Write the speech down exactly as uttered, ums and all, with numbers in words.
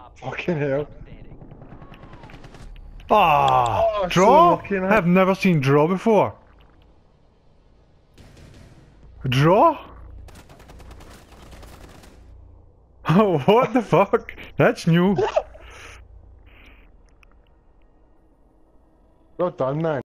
Fucking hell. Ah, Oh, draw? so lucky, man. I've never seen draw before. Draw? Oh, what the fuck? That's new. Well done, man.